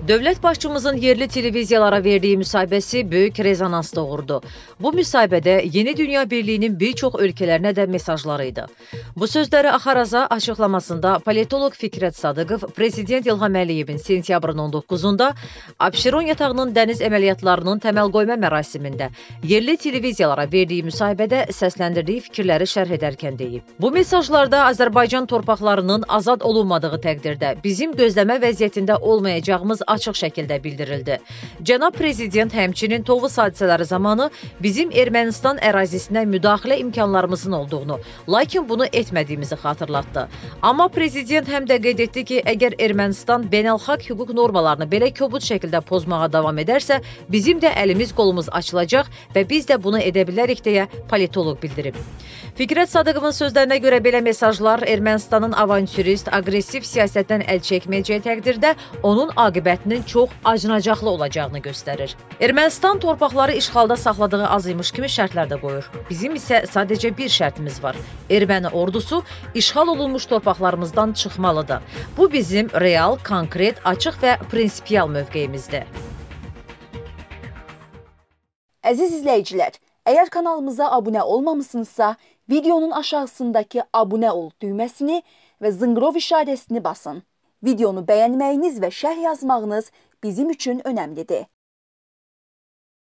Dövlət başçımızın yerli televiziyalara verdiği müsahibəsi böyük rezonans doğurdu. Bu müsahibədə Yeni Dünya Birliği'nin bir çox ölkələrine də mesajlarıydı. Bu sözləri Axaraza açıqlamasında politolog Fikrət Sadıqov, Prezident İlham Əliyevin sentyabrın 19-da Abşeron yatağının dəniz əməliyyatlarının təməl qoyma mərasimində yerli televiziyalara verdiyi müsahibədə səsləndirdiyi fikirləri şərh edərkən deyib. Bu mesajlarda Azərbaycan torpaqlarının azad olunmadığı təqdirdə bizim gözləmə vəziyyətində olmayacağımız açıq şəkildə bildirildi. Cənab Prezident həmçinin Tovuz hadisələri zamanı bizim Ermənistan ərazisinə müdaxilə imkanlarımızın olduğunu, lakin bunu etmədiyimizi xatırlatdı. Amma Prezident həm də qeyd etdi ki, əgər Ermənistan beynəlxalq hüquq normalarını belə kobud şəkildə pozmağa davam edərsə, bizim də əlimiz qolumuz açılacaq və biz də bunu edə bilərik deyə politolog bildirib. Fikrət Sadıqovun sözlərinə görə belə mesajlar Ermənistanın avantürist, aqressiv siyasətdən əl çəkməyəcəyi təqdirdə onun aqibətinin çox acınacaqlı olacağını göstərir. Ermənistan torpaqları işğalda saxladığı az imiş kimi şərtlər də qoyur. Bizim isə sadəcə bir şərtimiz var. Erməni ordusu işğal olunmuş torpaqlarımızdan çıxmalıdır. Bu bizim real, konkret, açıq və prinsipial mövqeyimizdir. Əziz izləyicilər, əgər kanalımıza abunə olmamışsınızsa, videonun aşağısındakı abunə ol düyməsini və zınqrov işarəsini basın. Videonu bəyənməyiniz və şərh yazmağınız bizim üçün önəmlidir.